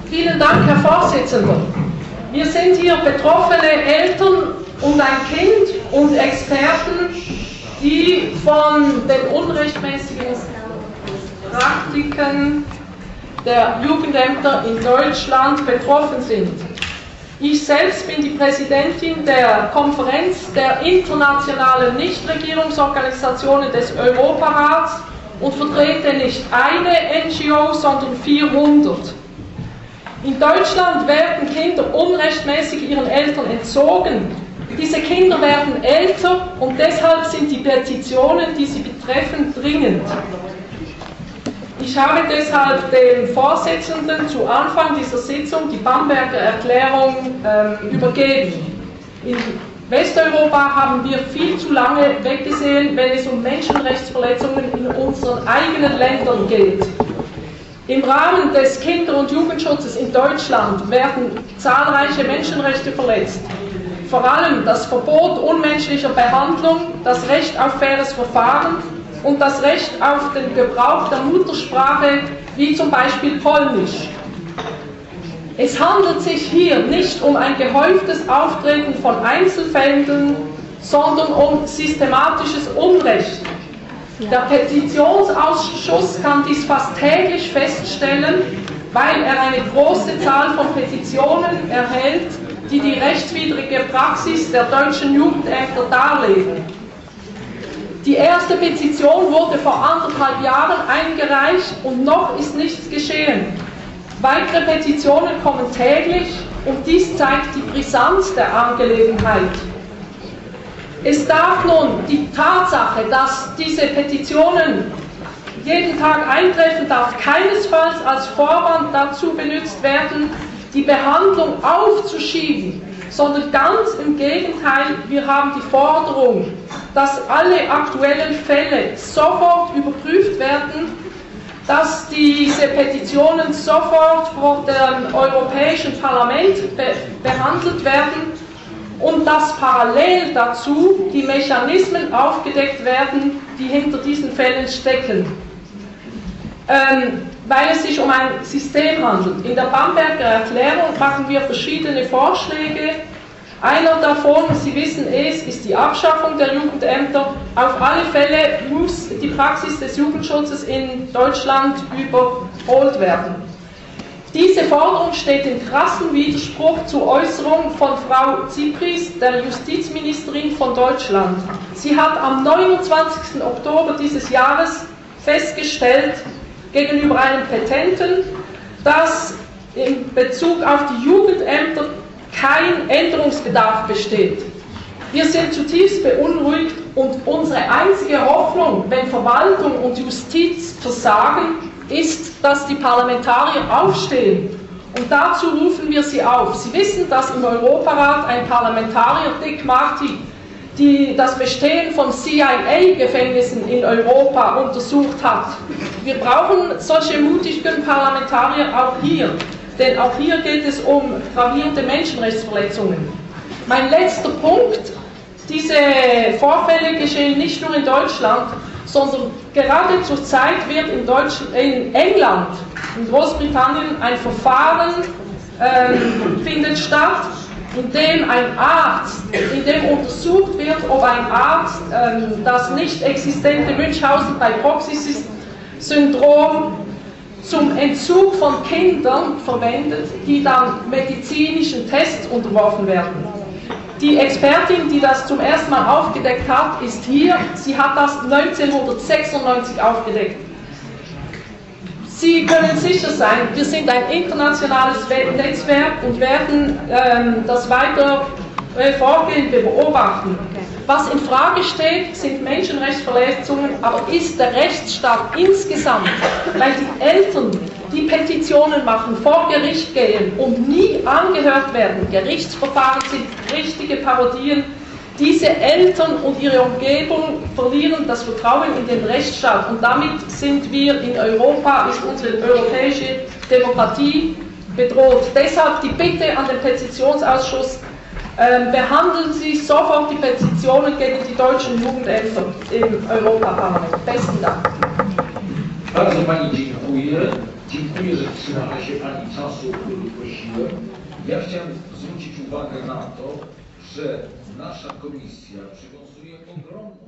Vielen Dank, Herr Vorsitzender. Wir sind hier betroffene Eltern und ein Kind und Experten, die von den unrechtmäßigen Praktiken der Jugendämter in Deutschland betroffen sind. Ich selbst bin die Präsidentin der Konferenz der internationalen Nichtregierungsorganisationen des Europarats und vertrete nicht eine NGO, sondern 400. In Deutschland werden Kinder unrechtmäßig ihren Eltern entzogen. Diese Kinder werden älter und deshalb sind die Petitionen, die sie betreffen, dringend. Ich habe deshalb dem Vorsitzenden zu Anfang dieser Sitzung die Bamberger Erklärung übergeben. In Westeuropa haben wir viel zu lange weggesehen, wenn es um Menschenrechtsverletzungen in unseren eigenen Ländern geht. Im Rahmen des Kinder- und Jugendschutzes in Deutschland werden zahlreiche Menschenrechte verletzt. Vor allem das Verbot unmenschlicher Behandlung, das Recht auf faires Verfahren und das Recht auf den Gebrauch der Muttersprache, wie zum Beispiel Polnisch. Es handelt sich hier nicht um ein gehäuftes Auftreten von Einzelfällen, sondern um systematisches Unrecht. Der Petitionsausschuss kann dies fast täglich feststellen, weil er eine große Zahl von Petitionen erhält, die die rechtswidrige Praxis der deutschen Jugendämter darlegen. Die erste Petition wurde vor 1,5 Jahren eingereicht und noch ist nichts geschehen. Weitere Petitionen kommen täglich und dies zeigt die Brisanz der Angelegenheit. Es darf nun die Tatsache, dass diese Petitionen jeden Tag eintreffen, darf keinesfalls als Vorwand dazu benutzt werden, die Behandlung aufzuschieben, sondern ganz im Gegenteil, wir haben die Forderung, dass alle aktuellen Fälle sofort überprüft werden, dass diese Petitionen sofort vor dem Europäischen Parlament behandelt werden und dass parallel dazu die Mechanismen aufgedeckt werden, die hinter diesen Fällen stecken. Weil es sich um ein System handelt. In der Bamberger Erklärung machen wir verschiedene Vorschläge. Einer davon, Sie wissen es, ist die Abschaffung der Jugendämter. Auf alle Fälle muss die Praxis des Jugendschutzes in Deutschland überholt werden. Diese Forderung steht in krassem Widerspruch zur Äußerung von Frau Tsiprys, der Justizministerin von Deutschland. Sie hat am 29. Oktober dieses Jahres festgestellt, gegenüber einem Petenten, dass in Bezug auf die Jugendämter kein Änderungsbedarf besteht. Wir sind zutiefst beunruhigt und unsere einzige Hoffnung, wenn Verwaltung und Justiz versagen, ist, dass die Parlamentarier aufstehen. Und dazu rufen wir sie auf. Sie wissen, dass im Europarat ein Parlamentarier, Dick Marty, die das Bestehen von CIA-Gefängnissen in Europa untersucht hat. Wir brauchen solche mutigen Parlamentarier auch hier, denn auch hier geht es um gravierende Menschenrechtsverletzungen. Mein letzter Punkt, diese Vorfälle geschehen nicht nur in Deutschland, sondern gerade zur Zeit wird in England, in Großbritannien ein Verfahren findet statt, in dem untersucht wird, ob ein Arzt das nicht existente Münchhausen-by-Proxy-Syndrom zum Entzug von Kindern verwendet, die dann medizinischen Tests unterworfen werden. Die Expertin, die das zum ersten Mal aufgedeckt hat, ist hier. Sie hat das 1996 aufgedeckt. Sie können sicher sein, wir sind ein internationales Netzwerk und werden das weitere Vorgehen beobachten. Was in Frage steht, sind Menschenrechtsverletzungen, aber ist der Rechtsstaat insgesamt, weil die Eltern, die Petitionen machen, vor Gericht gehen und nie angehört werden. Gerichtsverfahren sind richtige Parodien. Diese Eltern und ihre Umgebung verlieren das Vertrauen in den Rechtsstaat und damit sind wir in Europa, ist unsere europäische Demokratie bedroht. Deshalb die Bitte an den Petitionsausschuss, behandeln Sie sofort die Petitionen gegen die deutschen Jugendämter im Europaparlament. Besten Dank. Bardzo Pani dziękuję. Dziękuję, że trzymała się Pani czasu, o który prosiłem. Ja chciałem zwrócić uwagę na to, że nasza komisja przywiązuje ogromną